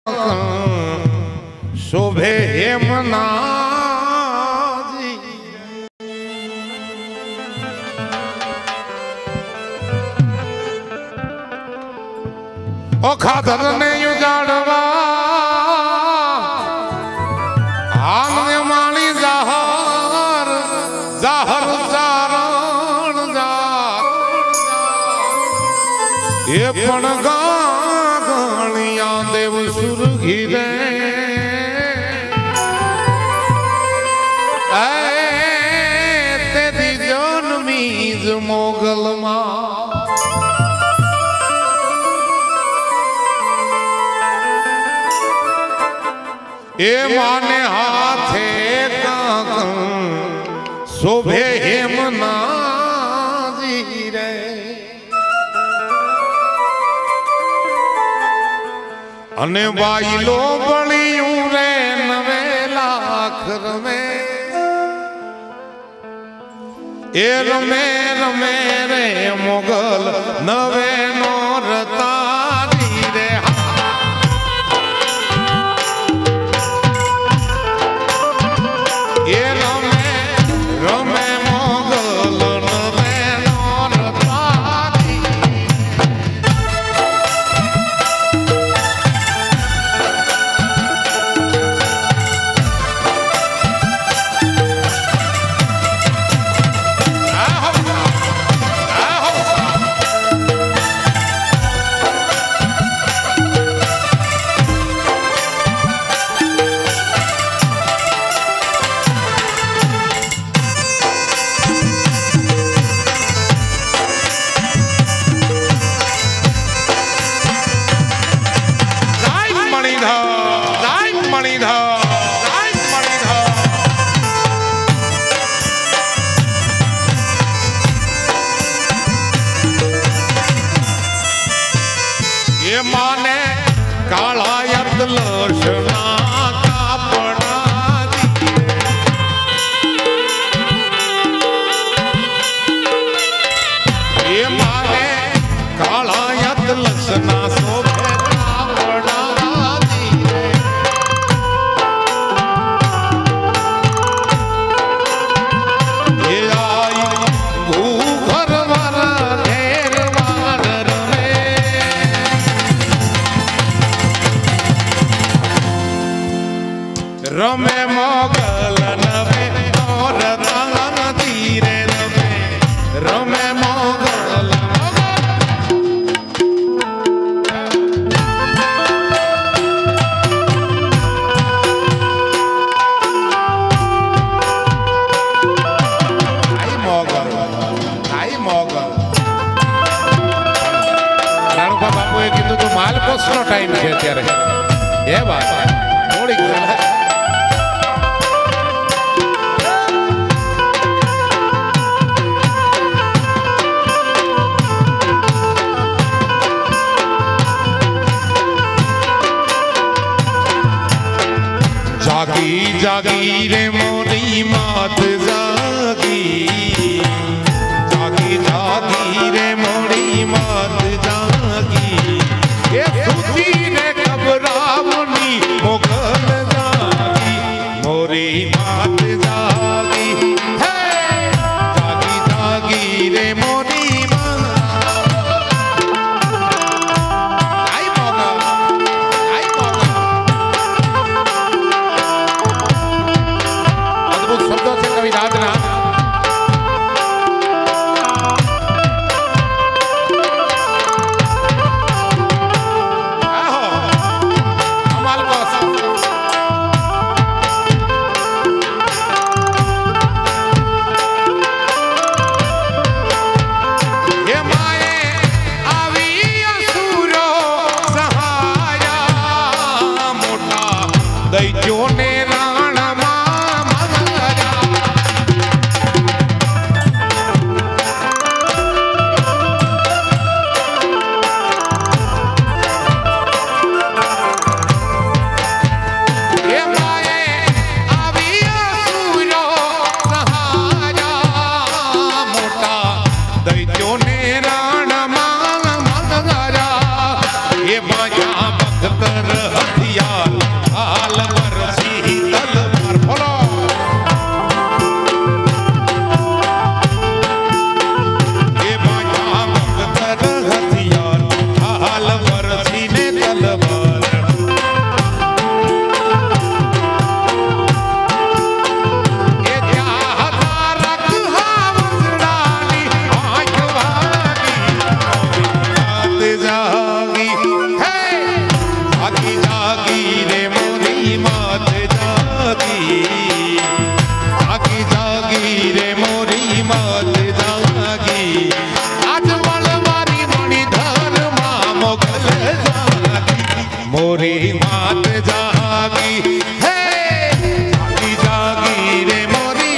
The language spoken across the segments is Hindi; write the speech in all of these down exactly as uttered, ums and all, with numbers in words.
शोभे हेमना ओ खादर ने उजाड़वा आने माली जहर जहर चारण जा ये पण गाणिया देव सुर घिरे तेरी जन्मीज मोगल मां ए माने हाथे काकं शोभे हेमना जी रे अने बाईलो बलियूं रे नवे लाख में ए रमे रमे रे मोगल नवे नो रतारी रे ए रमे रमे मोगल नवे नो रतारी माने काला यद लोशना कापड़ा ये माने काला यद लसना सोभे कापड़ा ये आई भूखर वाला ढेर वार रमे मोगल नवे और रंग धीरे रमे रमे मोगल आई मोगल आई मोगल नानुभा बापुए कीधुं तो मालकोसनो टाइम छे अत्यारे ए बात मोड़ी गयो जागी जागी रे मोरी मात जागी जागी जागी रे मोरी मात जागी ये सूती ने घबरावनी मोगल जागी मोरी मात जागी है जागी जागी रे मोरी मात आई मोगल आई मोगल मोरी बात जागी है जागी जागी रे मोरी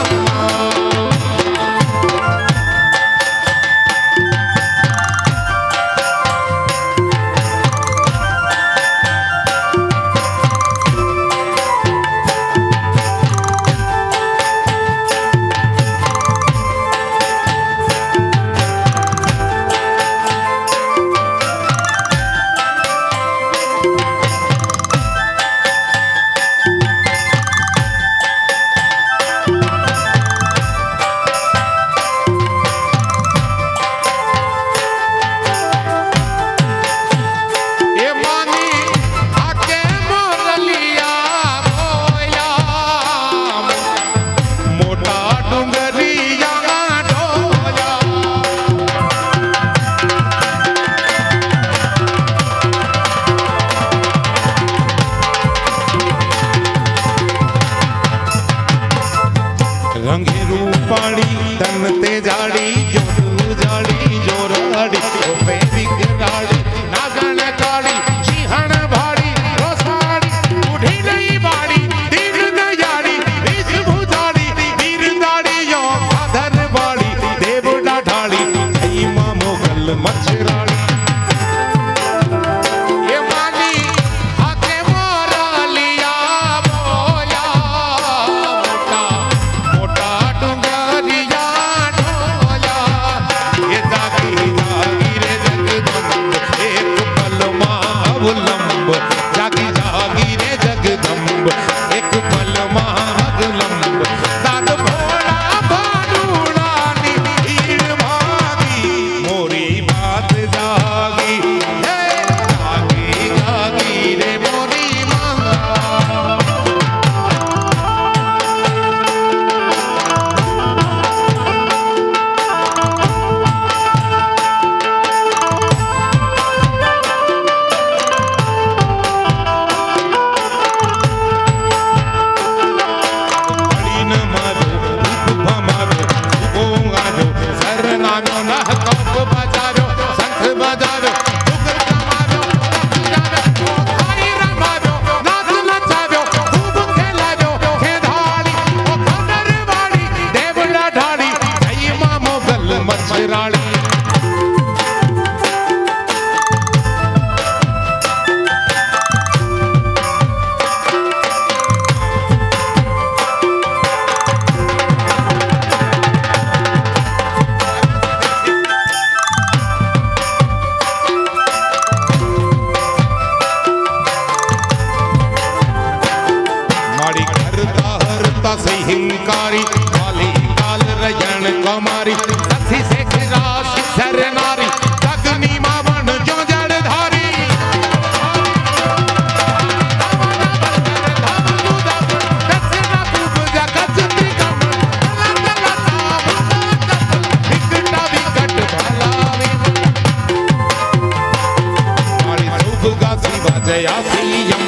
रंगे रूपाड़ी तन ते जाड़ी जो जाड़ी जोराड़ी ओ बेबी कराड़ी नागन काड़ी सिंहण भाड़ी रोसाड़ी उठी नहीं बाड़ी दीन दयाड़ी बीज भुजाड़ी वीर दाड़ी यो साधन बाड़ी देव डाढ़ाड़ी जई मां मोगल मछराड़ी जागी जागी रे जगदम्ब एक पल महागलम्ब दाद भोला भानुड़ानी हीर भागी मोरी बात जागी है जागी जागी रे मोरी मछराड़ी माड़ी करता हरता से हिंकारी काली काल रजन कुमारी सखी से खिरास सरनारी अग्नि मावन जो जड़धारी जया